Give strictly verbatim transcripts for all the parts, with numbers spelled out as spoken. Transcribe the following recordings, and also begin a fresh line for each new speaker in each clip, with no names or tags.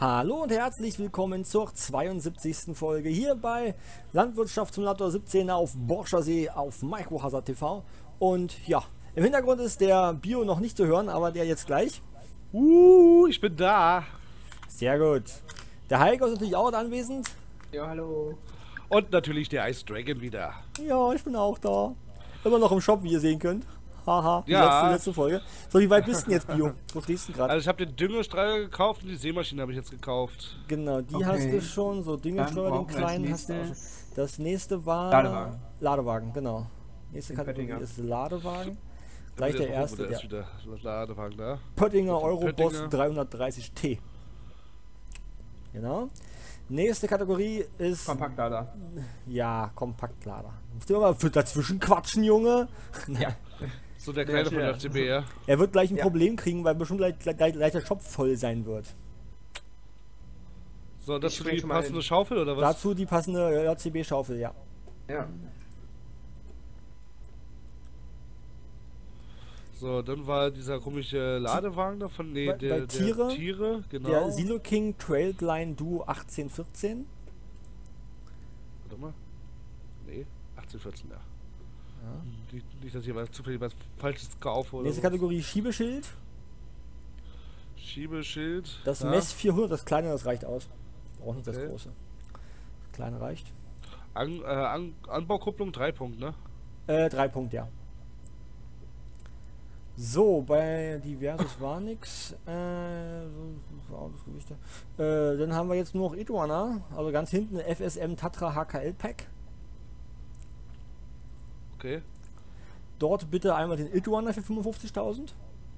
Hallo und herzlich willkommen zur zweiundsiebzigsten Folge hier bei Landwirtschaftssimulator siebzehn auf Borschersee auf Microhazard T V. Und ja, im Hintergrund ist der Bio noch nicht zu hören, aber der jetzt gleich.
Uh, ich bin da.
Sehr gut. Der Heiko ist natürlich auch anwesend.
Ja, hallo.
Und natürlich der Ice Dragon wieder.
Ja, ich bin auch da. Immer noch im Shop, wie ihr sehen könnt. Haha, die
Ja.
letzte, letzte Folge. So, wie weit bist du denn jetzt, Bio? Wo stehst du gerade?
Also ich habe den Düngerstreuer gekauft und die Sämaschine habe ich jetzt gekauft.
Genau, die
Okay.
hast du schon. So, Düngerstreuer,
Dann
den
brauchen wir
kleinen
das
hast du auch schon.
nächste.
Das nächste war...
Ladewagen.
Ladewagen, genau. Nächste
In
Kategorie
Pöttinger.
ist Ladewagen. Gleich der erste,
Der
der
ist wieder Ladewagen da.
Pöttinger
Von
Euroboss
Pöttinger.
dreihundertdreißig T. Genau. Nächste Kategorie ist...
Kompaktlader.
Ja, Kompaktlader. Musst du immer für dazwischen quatschen, Junge.
Ja.
So der
Ja,
kleine von
ja.
F C B, ja.
Er wird gleich ein
Ja.
Problem kriegen, weil bestimmt gleich, gleich, gleich der Shop voll sein wird.
So, das
Ich
für
spring
die
schon mal
passende
in.
Schaufel oder was?
Dazu die passende J C B-Schaufel, ja.
Ja.
So, dann war dieser komische Ladewagen da von nee,
Bei-
der,
bei Tiere?
der Tiere, genau.
Der Silo King Trailline Duo achtzehn vierzehn.
Warte mal. Nee, achtzehn vierzehn, ja. Nicht, nicht, dass ich aber zufällig was Falsches kaufe oder
Nächste
so.
Kategorie Schiebeschild.
Schiebeschild.
Das
ja.
Mess vierhundert, das kleine, das reicht aus. Braucht nicht das
Okay.
große. Das kleine reicht.
An, äh, An, Anbaukupplung drei Punkt, ne?
Äh, drei Punkte, ja. So, bei Diverses war nix. Äh, so, Autosgewichte. Äh, dann haben wir jetzt nur noch Iguana. Also ganz hinten F S M Tatra H K L Pack.
Okay.
Dort bitte einmal den Iguana für fünfundfünfzigtausend.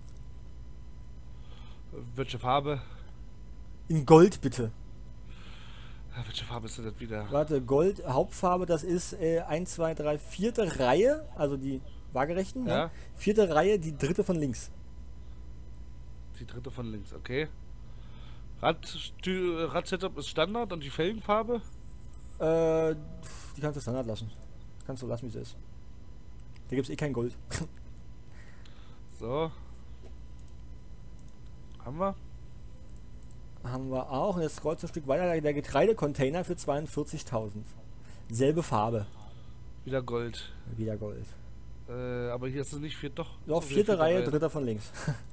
Welche Farbe?
In Gold bitte.
Ah, Welche Farbe ist denn das wieder?
Warte, Gold, Hauptfarbe, das ist äh, eins, zwei, drei, vierte Reihe, also die waagerechten.
Ja.
Ja. Vierte Reihe, die dritte von links.
Die dritte von links, okay. Rad, Stü- Rad-Setup ist Standard und die Felgenfarbe?
Äh, die kannst du Standard lassen. Kannst du lassen, wie es ist. Da gibt es eh kein Gold.
So. Haben wir?
Haben wir auch. Und jetzt scrollt ein Stück weiter. Der Getreidecontainer für zweiundvierzigtausend. Selbe Farbe.
Wieder Gold.
Wieder Gold.
Äh, aber hier ist es nicht vier, doch.
Doch,
so,
vierte Reihe, dritter von links.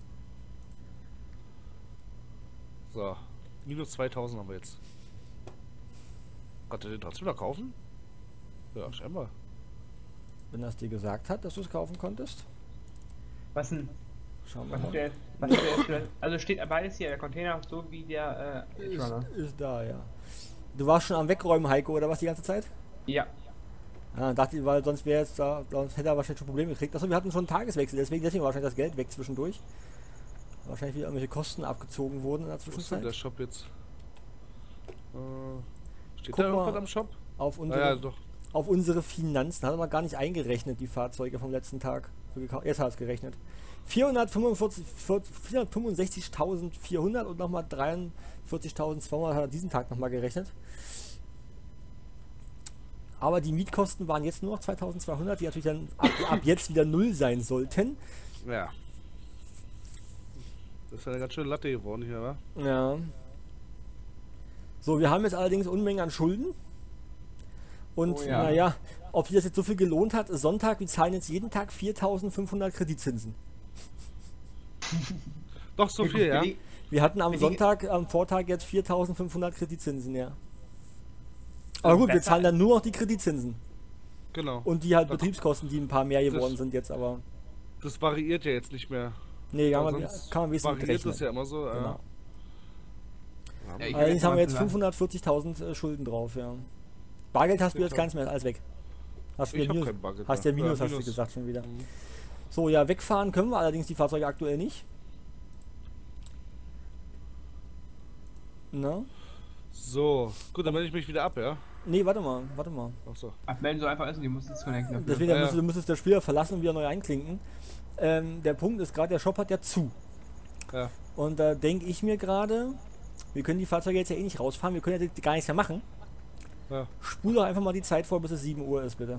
So. Minus zweitausend haben wir jetzt. Kannst du den trotzdem noch kaufen? Ja, scheinbar.
Wenn das dir gesagt hat, dass du es kaufen konntest.
Was denn?
Schauen wir
Was
mal.
ist der, was ist der für, also steht beides hier, der Container so wie der äh,
Ist,
Runner.
ist da, ja. Du warst schon am Wegräumen, Heiko, oder was die ganze Zeit?
Ja.
Ja, dachte ich, weil sonst wäre jetzt da, sonst hätte er wahrscheinlich schon Probleme gekriegt. Achso, wir hatten schon einen Tageswechsel, deswegen, deswegen war wahrscheinlich das Geld weg zwischendurch. Wahrscheinlich wieder irgendwelche Kosten abgezogen wurden in der
Wo ist denn
Zwischenzeit.
der Shop jetzt? Äh, steht
Guck
da irgendwas
mal.
am Shop?
Auf
Ah,
unsere,
ja, doch.
auf unsere Finanzen hat er noch gar nicht eingerechnet, die Fahrzeuge vom letzten Tag. Für gekau- Jetzt hat er es gerechnet. vierhundertfünfundsechzigtausendvierhundert und nochmal dreiundvierzigtausendzweihundert hat er diesen Tag nochmal gerechnet. Aber die Mietkosten waren jetzt nur noch zweitausendzweihundert, die natürlich dann ab, ab jetzt wieder null sein sollten.
Ja. Das ist ja eine ganz schöne Latte geworden hier, wa?
Ja. So, wir haben jetzt allerdings Unmengen an Schulden. Und
Oh ja.
naja, ob sich das jetzt so viel gelohnt hat, Sonntag, wir zahlen jetzt jeden Tag viertausendfünfhundert Kreditzinsen.
Doch, so viel, ja.
Billig-
Wir hatten am
Billig-
Sonntag, am Vortag jetzt viertausendfünfhundert Kreditzinsen, ja. Aber gut, wir
besser-
zahlen dann nur noch die Kreditzinsen.
Genau.
Und die halt
Da-
Betriebskosten, die ein paar mehr geworden
Das-
sind jetzt, aber...
Das variiert ja jetzt nicht mehr.
Nee, kann
Ja,
man,
sonst
kann man wesentlich
variiert
mitrechnen.
das ja immer so.
Genau.
Ja.
Ja, ich-
Allerdings haben wir jetzt
Ja.
fünfhundertvierzigtausend äh, Schulden drauf, ja. Bargeld hast du jetzt
Ja.
gar nicht mehr, alles weg. Hast du
Ich
wieder
hab
Minus,
kein Bargeld
hast
mehr.
ja Minus,
Ja,
hast du
Minus.
gesagt schon wieder.
Mhm.
So, ja, wegfahren können wir allerdings die Fahrzeuge aktuell nicht. Na?
So, gut, dann melde ich mich wieder ab, ja?
Nee, warte mal, warte mal.
Achso.
Abmelden so einfach ist und die muss disconnecten. dafür.
Deswegen
Ja, ja.
müsstest du müsstest das Spiel verlassen und wieder neu einklinken. Ähm, der Punkt ist gerade, der Shop hat ja zu.
Ja.
Und da denke ich mir gerade, wir können die Fahrzeuge jetzt ja eh nicht rausfahren, wir können ja gar nichts mehr machen.
Ja.
Spul doch einfach mal die Zeit vor, bis es sieben Uhr ist, bitte.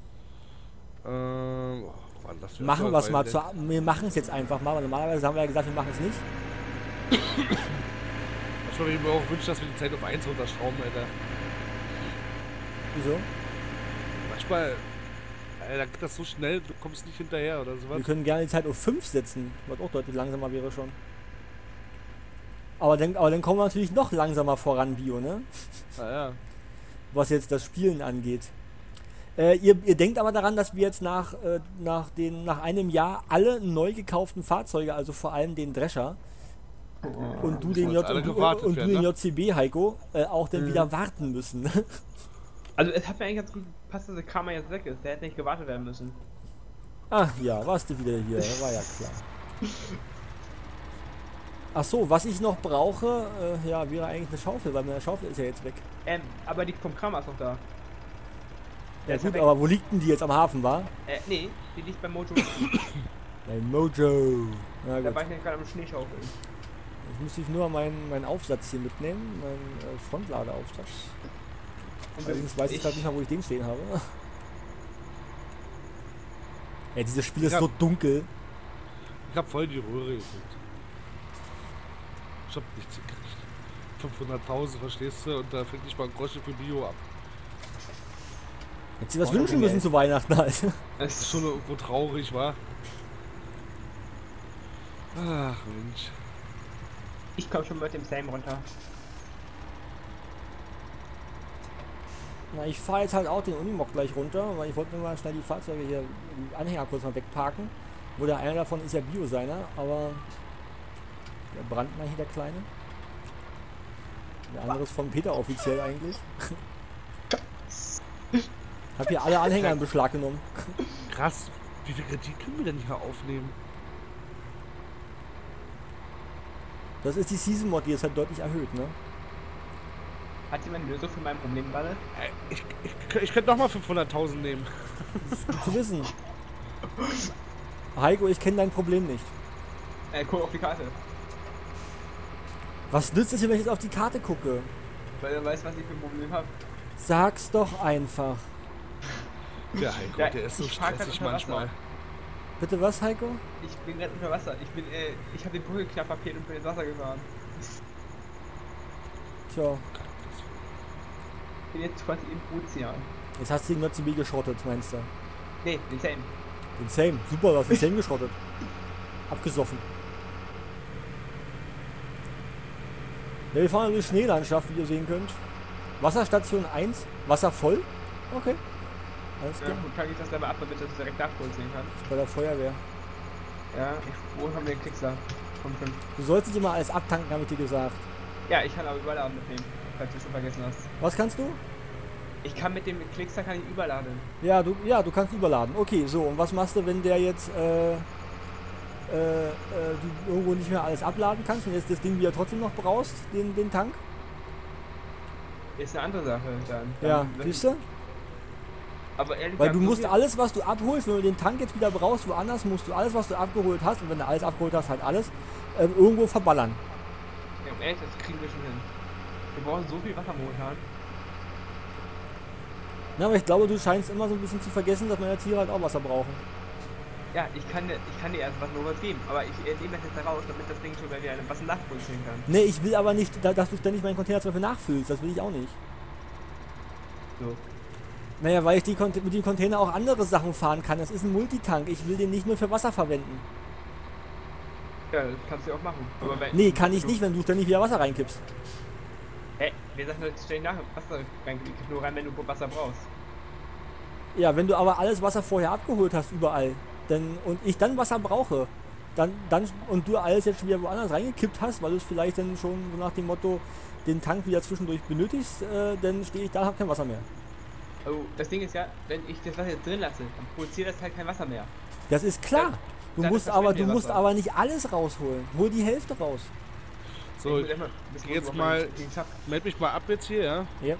Ähm, oh, Mann, das wär
Machen
so
wir es
weit
mal.
weg.
Zu, wir machen es jetzt einfach mal, weil normalerweise haben wir ja gesagt, wir machen es nicht.
Ich würde mir auch wünschen, dass wir die Zeit auf eins runterschrauben, Alter.
Wieso?
Manchmal, Alter, geht das so schnell, du kommst nicht hinterher oder sowas.
Wir können gerne die Zeit auf fünf setzen, was auch deutlich langsamer wäre schon. Aber dann, aber dann kommen wir natürlich noch langsamer voran, Bio, ne?
Ah, ja.
Was jetzt das Spielen angeht. Äh, ihr, ihr denkt aber daran, dass wir jetzt nach, äh, nach, den, nach einem Jahr alle neu gekauften Fahrzeuge, also vor allem den Drescher, und du den,
uns
J
alle
und du,
gewartet
und du
werden,
den
ne?
J C B, Heiko, äh, auch dann
Mhm.
wieder warten müssen.
Also es hat mir eigentlich ganz gut gepasst, dass der Kramer jetzt weg ist. Der hätte nicht gewartet werden müssen.
Ach ja, warst du wieder hier, war ja klar. Ach so, was ich noch brauche, äh, ja, wäre eigentlich eine Schaufel, weil meine Schaufel ist ja jetzt weg.
Ähm, aber die vom Kramer ist noch da.
Ja
ist
gut,
weg.
aber wo liegt denn die jetzt am Hafen, war?
Äh, nee, die liegt beim Mojo.
Ein Mojo. Na
Da
gut.
war ich nämlich gerade am Schneeschaufeln.
Jetzt müsste ich nur meinen, meinen Aufsatz hier mitnehmen, meinen äh, Frontladeaufsatz.
Und
Allerdings weiß ich gerade nicht mehr, wo ich den stehen habe. Ja, dieses Spiel ist
Ja.
so dunkel.
Ich hab voll die Röhre geguckt. Ich hab nichts gekriegt. fünfhunderttausend, verstehst du? Und da fängt nicht mal ein Groschen für Bio ab.
Hätte sie was
Oh,
wünschen
okay.
müssen zu Weihnachten halt.
Das ist schon irgendwo traurig, war. Ach Mensch.
Ich komm schon mit dem Same runter.
Na, ich fahre jetzt halt auch den Unimog gleich runter, weil ich wollte nur mal schnell die Fahrzeuge hier, die Anhänger kurz mal wegparken. Wo der einer davon ist ja Bio seiner, aber der Brandner hier, der Kleine. Der andere ist von Peter offiziell eigentlich. Hab hier alle Anhänger in Beschlag genommen.
Krass. Wie viel Kredit können wir denn hier aufnehmen?
Das ist die Season Mod, die ist halt deutlich erhöht, ne?
Hat jemand eine Lösung für mein Problem gerade?
Äh, Ich, ich, ich könnte nochmal fünfhunderttausend nehmen.
Gut zu wissen. Heiko, ich kenne dein Problem nicht.
Äh, guck auf die Karte.
Was nützt es dir, wenn ich jetzt auf die Karte gucke?
Weil er weiß, was ich für ein Problem habe.
Sag's doch einfach.
Der Heiko,
Ja,
der ist so
ich fahr grad
stressig
unter
manchmal.
Wasser.
Bitte was, Heiko?
Ich bin gerade unter Wasser. Ich bin, äh, ich habe den Brücke knapp verfehlt und bin ins Wasser gefahren.
Tja,
Ich bin jetzt quasi im Ozean.
jetzt hast du den J C B geschrottet, meinst du?
Nee, den Same.
Den Same. Super, du hast den Same geschrottet. Abgesoffen. Ja, wir fahren durch Schneelandschaft, wie ihr sehen könnt. Wasserstation eins. Wasser voll? Okay. Alles
Ja,
klar.
gut, kann ich das dabei ab, damit ich das direkt nachvollziehen kann.
Bei der Feuerwehr.
Ja, ich, wo haben wir den Klicksler? Komm schon.
Du sollst nicht immer alles abtanken, habe ich dir gesagt.
Ja, ich kann aber überladen mitnehmen, falls du schon vergessen hast.
Was kannst du?
Ich kann mit dem Klicksler kann ich überladen.
Ja, du, ja, du kannst überladen. Okay, so. Und was machst du, wenn der jetzt, äh, äh, äh, du irgendwo nicht mehr alles abladen kannst und jetzt das Ding wieder trotzdem noch brauchst, den, den Tank?
Ist eine andere Sache dann.
Ja,
dann
siehst du?
Aber ehrlich
Weil
gesagt,
du
so
musst
viel-
alles, was du abholst, wenn du den Tank jetzt wieder brauchst, woanders musst du alles, was du abgeholt hast, und wenn du alles abgeholt hast, halt alles, ähm, irgendwo verballern.
Ja, um ehrlich, das kriegen wir schon hin. Wir brauchen so viel Wasser momentan.
Na, aber ich glaube, du scheinst immer so ein bisschen zu vergessen, dass meine Tiere halt auch Wasser brauchen.
Ja, ich kann dir, ich kann dir erst was nur was geben, aber ich äh, nehme das jetzt raus, damit das Ding schon wieder was nachvollziehen kann.
Nee, ich will aber nicht, da- dass du ständig meinen Container zum Beispiel nachfüllst, das will ich auch nicht.
So.
Naja, weil ich die, Cont- mit dem Container auch andere Sachen fahren kann. Das ist ein Multitank, ich will den nicht nur für Wasser verwenden.
Ja, das kannst du ja auch machen. Aber wenn,
Nee, kann ich
du-
nicht, wenn du ständig wieder Wasser reinkippst.
Hä? Wir sagen jetzt ständig nach, Wasser reingekippt, nur rein, wenn du Wasser brauchst.
Ja, wenn du aber alles Wasser vorher abgeholt hast, überall, dann, und ich dann Wasser brauche, dann, dann, und du alles jetzt schon wieder woanders reingekippt hast, weil du es vielleicht dann schon so nach dem Motto den Tank wieder zwischendurch benötigst, äh, dann stehe ich da und habe kein Wasser mehr.
Oh, das Ding ist ja, wenn ich das Wasser jetzt drin lasse, dann produziert das halt kein Wasser mehr.
Das ist klar. Du
Dann
musst
verschwindet
aber, du
dir
musst
Wasser.
aber nicht alles rausholen. Hol die Hälfte raus.
So,
Ich muss erstmal- bis
geh jetzt
auf
mal-
meinen- den Tag-
meld mich mal ab jetzt hier, ja?
Ja.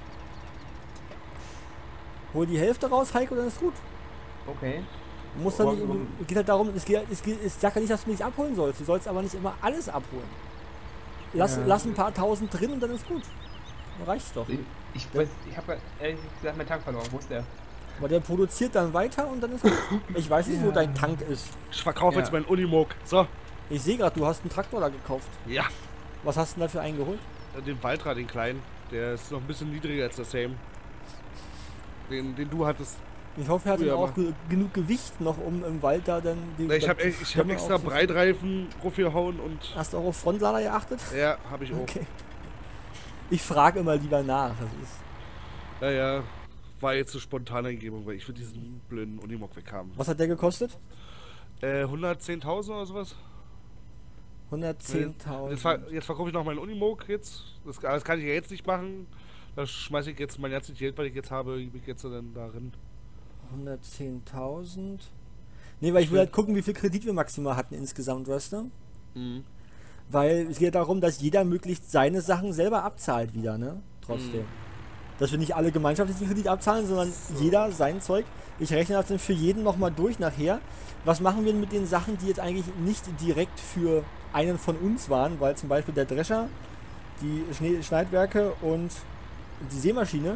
Hol die Hälfte raus, Heiko, dann ist gut.
Okay.
Du musst dann
Aber
nicht,
warum-
es geht halt darum, es geht, es geht, ich sag ja nicht, dass du nichts abholen sollst. Du sollst aber nicht immer alles abholen. Lass,
Ja.
lass ein paar tausend drin und dann ist gut. Dann reicht's doch.
Ich, ich, weiß- ich habe ehrlich gesagt meinen Tank verloren. Wo ist der?
Aber der produziert dann weiter und dann ist gut. Ich weiß nicht, wo
Ja.
dein Tank ist.
Ich verkaufe
Ja.
jetzt meinen Unimog. So.
Ich sehe gerade, du hast einen Traktor da gekauft.
Ja.
Was hast du denn dafür eingeholt?
äh, den Valtra, den kleinen. Der ist noch ein bisschen niedriger als der Same. Den, den du hattest.
Ich hoffe, er hat
Früher
auch
mal.
ge genug Gewicht noch, um im Wald da dann die.
Na, ich habe ich hab
Stämme
extra
aufzuziehen.
Breitreifen draufgehauen und.
Hast du auch auf Frontlader geachtet?
Ja, habe ich auch.
Okay. Ich frage immer lieber nach. Das ist.
Naja, war jetzt so spontane Eingebung, weil ich will diesen blöden Unimog weghaben.
Was hat der gekostet?
Äh, hundertzehntausend oder sowas?
hundertzehntausend.
Jetzt, ver jetzt verkaufe ich noch meinen Unimog jetzt. Das, das kann ich ja jetzt nicht machen. Da schmeiße ich jetzt mein ganzes Geld, was ich jetzt habe, gebe ich jetzt dann darin.
hundertzehntausend. Nee, weil ich will halt gucken, wie viel Kredit wir maximal hatten insgesamt, weißt du?
Mhm.
Weil es geht darum, dass jeder möglichst seine Sachen selber abzahlt wieder, ne? Trotzdem.
Mhm.
Dass wir nicht alle gemeinschaftlichen Kredit abzahlen, sondern jeder sein Zeug. Ich rechne das dann für jeden nochmal durch nachher. Was machen wir mit den Sachen, die jetzt eigentlich nicht direkt für einen von uns waren, weil zum Beispiel der Drescher, die Schnee Schneidwerke und die Sämaschine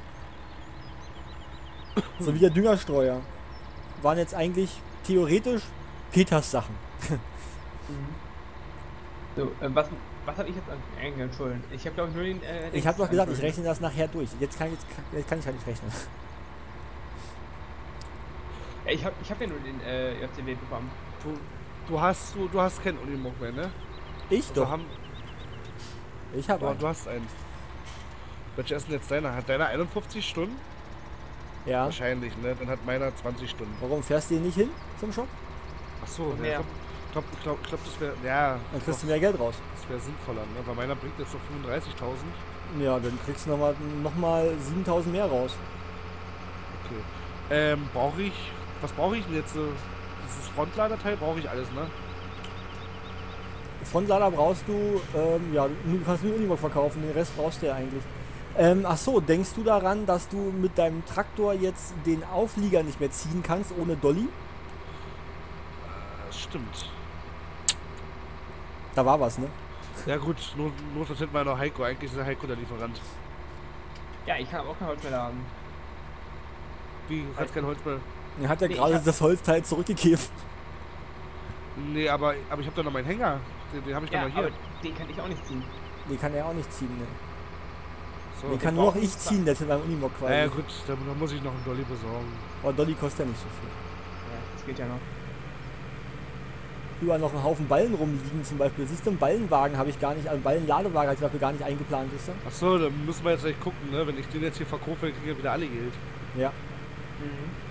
sowie der Düngerstreuer waren jetzt eigentlich theoretisch Peters Sachen.
So, äh, was, was habe ich jetzt an Engel Schulden? Ich habe glaube ich nur den. Äh,
Ich habe doch gesagt, ich
Schulden.
rechne das nachher durch. Jetzt kann ich, jetzt kann, jetzt kann ich halt nicht rechnen.
Ja, ich habe ich hab ja nur den äh, J C W bekommen.
Du, du hast du, du hast keinen Unimog mehr, ne?
Ich
Also
doch.
haben,
Ich habe
du,
einen.
du hast einen. Welcher ist denn jetzt deiner? Hat deiner einundfünfzig Stunden?
Ja.
Wahrscheinlich, ne? Dann hat meiner zwanzig Stunden.
Warum fährst du hier nicht hin zum Shop?
Achso,
Noch
ne?
mehr.
Ich glaube, ich glaub, ich glaub, das wäre. Ja,
Dann kriegst du mehr Geld raus.
das wäre sinnvoller, ne? Weil meiner bringt jetzt noch fünfunddreißigtausend.
Ja, dann kriegst du nochmal noch mal siebentausend mehr raus.
Okay. Ähm, brauche ich. Was brauche ich denn jetzt? so? Dieses Frontladerteil brauche ich alles, ne?
Frontlader brauchst du, ähm, ja, du kannst nur Unimog verkaufen, den Rest brauchst du ja eigentlich. Ähm, ach so, denkst du daran, dass du mit deinem Traktor jetzt den Auflieger nicht mehr ziehen kannst ohne Dolly?
Das stimmt.
Da war was, ne?
Ja gut, nur, nur das hätten wir noch Heiko. Eigentlich ist der Heiko der Lieferant.
Ja, ich kann aber auch kein Holz mehr laden.
Wie, du kannst kein Holz mehr.
Er hat ja
Nee,
gerade
ich hab-
das Holzteil zurückgegeben.
Nee, aber, aber ich habe doch noch meinen Hänger. Den, den habe ich
Ja,
doch noch hier.
aber den kann ich auch nicht ziehen.
Den kann er auch nicht ziehen, ne?
So.
Den kann nur noch
brauchen
ich
wir-
ziehen, der ist beim Unimog quasi.
Ja gut, dann, dann muss ich noch einen Dolly besorgen.
Aber Dolly kostet ja nicht so viel.
Ja, das geht ja noch.
Überall noch einen Haufen Ballen rumliegen zum Beispiel. Siehst du, einen Ballenwagen habe ich gar nicht, einen Ballenladewagen habe ich dafür gar nicht eingeplant, ist er?
Achso, dann müssen wir jetzt gleich gucken, ne? Wenn ich den jetzt hier verkaufe, dann kriege ich ja wieder alle Geld.
Ja.
Mhm.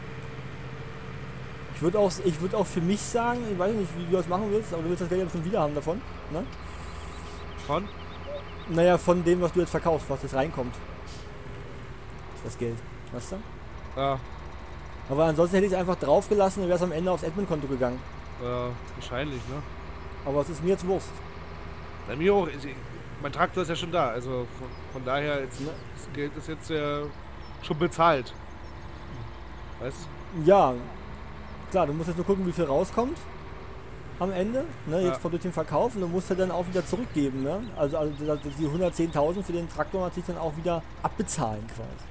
Ich würde auch, ich würde auch für mich sagen, ich weiß nicht, wie du das machen willst, aber du willst das Geld ja bestimmt wieder haben davon, ne?
Von?
Naja, von dem, was du jetzt verkaufst, was jetzt reinkommt. Das Geld, weißt du?
Ja,
Aber ansonsten hätte ich es einfach draufgelassen und wäre es am Ende aufs Admin-Konto gegangen.
ja, wahrscheinlich, ne?
Aber es ist mir jetzt Wurst.
Bei mir auch. Ich, mein Traktor ist ja schon da, also von, von daher, jetzt,
Ne?
das Geld ist jetzt ja schon bezahlt. Weißt du?
Ja, klar, du musst jetzt nur gucken, wie viel rauskommt am Ende, ne,
Ja.
jetzt von durch den Verkauf, und du musst ja dann auch wieder zurückgeben, ne? Also, also die die hundertzehntausend für den Traktor natürlich dann auch wieder abbezahlen quasi.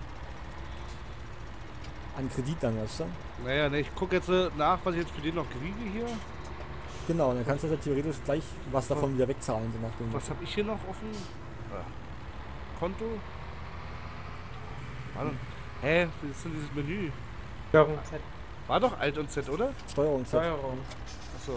An Kredit dann, weißt du?
Naja, ne, ich gucke jetzt äh, nach, was ich jetzt für den noch kriege hier.
Genau, und dann kannst du ja theoretisch gleich was davon wieder wegzahlen, so nach dem
Was habe ich hier noch offen? Ah. Konto? War doch, hä? Wie ist denn dieses Menü?
Steuerung Z.
War doch Alt und Z, oder?
Steuerung.
Steuerung.
Achso.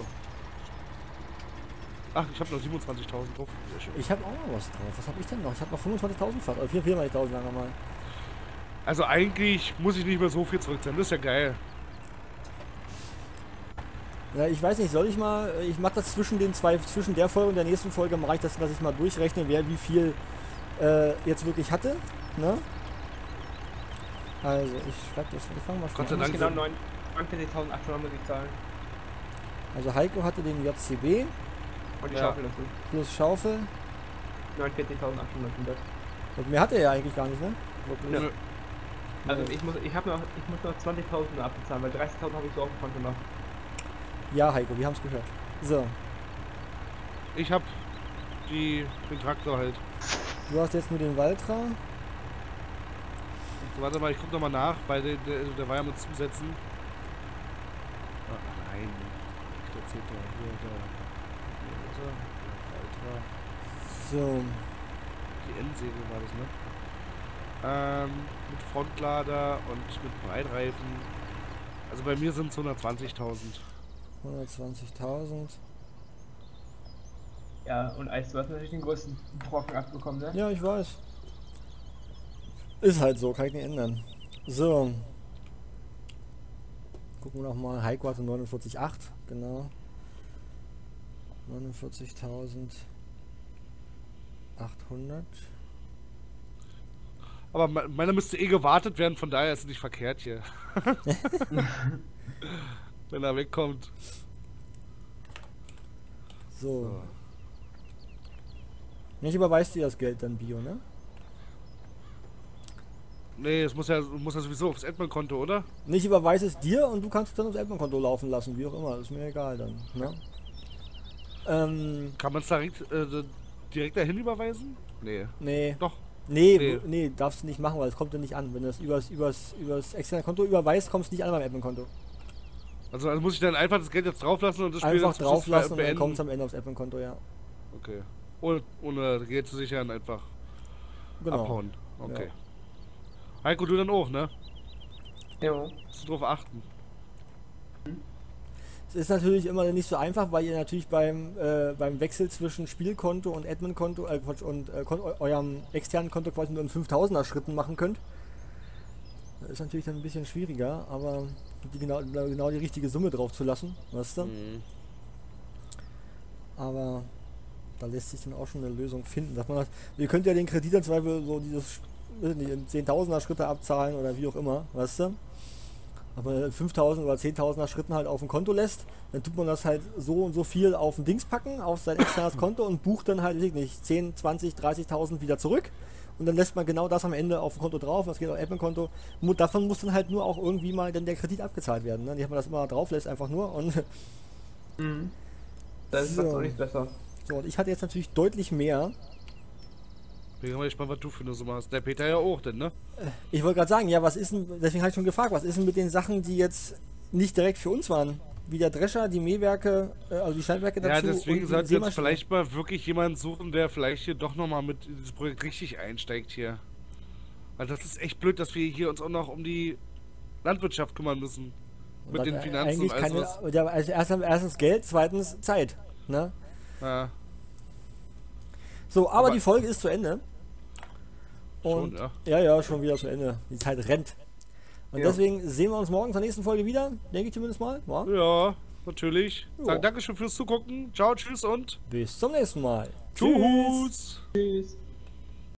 Ach, ich habe noch siebenundzwanzigtausend drauf. Sehr schön.
Ich habe auch noch was drauf. Was habe ich denn noch? Ich habe noch fünfundzwanzigtausend fast, oder vierundzwanzigtausend sagen wir mal.
Also eigentlich muss ich nicht mehr so viel zurückzahlen. Das ist ja geil.
Ja, ich weiß nicht, soll ich mal, ich mache das zwischen den zwei, zwischen der Folge und der nächsten Folge, mache ich das, dass ich mal durchrechne, wer wie viel äh, jetzt wirklich hatte, ne? Also, ich schreibe das, ich fange mal
Gott sei
schon an.
Dank.
Genau neunundvierzigtausendachthundert muss ich zahlen.
Also Heiko hatte den J C B
Und die
Ja.
Schaufel dazu.
plus Schaufel,
neunundvierzigtausendachthundert sind das.
und mehr hatte er ja eigentlich gar nicht, ne?
Ja.
Nö.
Also ich muss, ich habe noch, ich muss noch zwanzigtausend abbezahlen, weil dreißigtausend habe ich so auf dem Konto noch.
Ja, Heiko, wir haben es gehört. So,
Ich habe die den Traktor halt.
du hast jetzt nur den Valtra.
Und warte mal, ich guck noch mal nach, weil der, der, der war ja mit Zusätzen. Ah, nein. Der zählt da. Hier, da. Hier ist er. Der Valtra.
So,
die N-Serie war das, ne? Ähm, mit Frontlader und mit Breitreifen. Also bei mir sind es hundertzwanzigtausend.
hundertzwanzigtausend.
Ja, und Eis, du hast natürlich den größten Brocken abbekommen, ne?
Ja, ich weiß. Ist halt so, kann ich nicht ändern. So. Gucken wir noch mal. Heiko hatte neunundvierzig Komma acht, genau. neunundvierzigtausendachthundert.
Aber me- meiner müsste eh gewartet werden, von daher ist es nicht verkehrt hier. Wenn er wegkommt.
So.
So.
Ich überweist dir das Geld dann, Bio, ne?
Nee, es muss ja, muss ja sowieso aufs Admin-Konto, oder?
Nicht überweise es dir und du kannst es dann aufs Admin-Konto laufen lassen, wie auch immer. Ist mir egal dann, ne? Ähm,
Kann man es direkt, äh, direkt dahin überweisen? Nee.
nee.
Doch.
Nee,
Nee.
nee, nee, darfst du nicht machen, weil es kommt ja nicht an. Wenn du das übers, übers, übers externe Konto überweist, kommst du nicht an beim Admin-Konto.
Also, also muss ich dann einfach das Geld jetzt drauflassen und das Spiel
Einfach
zum Schluss
drauflassen und dann
beenden?
kommt es am Ende aufs Admin-Konto, ja.
Okay. Ohne, ohne Geld zu sichern, einfach
Genau.
abhauen. Okay.
Ja.
Heiko, du dann auch, ne?
Jo.
Musst du drauf achten.
Es ist natürlich immer nicht so einfach, weil ihr natürlich beim, äh, beim Wechsel zwischen Spielkonto und Admin-Konto äh, Quatsch, und äh, Kon eurem externen Konto quasi nur in fünftausender Schritten machen könnt. Das ist natürlich dann ein bisschen schwieriger, aber die genau, genau die richtige Summe drauf zu lassen, weißt du?
Mhm.
Aber da lässt sich dann auch schon eine Lösung finden. Dass man das, ihr könnt ja den Kredit dann zum Beispiel so dieses weiß nicht, in zehntausender Schritte abzahlen oder wie auch immer, weißt du? Aber wenn man fünftausend oder zehntausender Schritten halt auf dem Konto lässt, dann tut man das halt so und so viel auf ein Dings packen, auf sein externes Konto und bucht dann halt, weiß ich nicht, zehn, zwanzig, dreißigtausend wieder zurück. Und dann lässt man genau das am Ende auf dem Konto drauf, das geht auf Admin-Konto. Mu- Davon muss dann halt nur auch irgendwie mal dann der Kredit abgezahlt werden. Ne? Nicht, dass man das immer drauf lässt, einfach nur. Und
Mhm. Das ist
So.
doch nicht besser.
so, und ich hatte jetzt natürlich deutlich mehr.
Bin mal gespannt, was du für eine Summe hast. Der Peter ja auch, denn, ne?
Ich wollte gerade sagen, ja, was ist denn, deswegen habe ich schon gefragt, was ist denn mit den Sachen, die jetzt nicht direkt für uns waren? Wie der Drescher, die Mähwerke, äh, also die Schaltwerke
Ja,
dazu.
deswegen
und die
sollte jetzt
Sämaschine.
vielleicht mal wirklich jemanden suchen, der vielleicht hier doch nochmal mit in dieses Projekt richtig einsteigt hier. Weil das ist echt blöd, dass wir hier uns auch noch um die Landwirtschaft kümmern müssen. Mit
Was
den Finanzen und
eigentlich
alles
keine,
was.
ja, also erstens, erstens Geld, zweitens Zeit. Ne?
Ja,
So, aber,
Aber-
die Folge ist zu Ende. Und
schon, ja.
ja, ja, schon wieder zu Ende. Die Zeit rennt. Und
Ja.
deswegen sehen wir uns morgen zur nächsten Folge wieder. Denke ich zumindest mal. Ja?
Ja, natürlich.
Ja.
Sag Dankeschön fürs Zugucken. Ciao, tschüss und
Bis zum nächsten Mal.
tschüss.
Tschüss.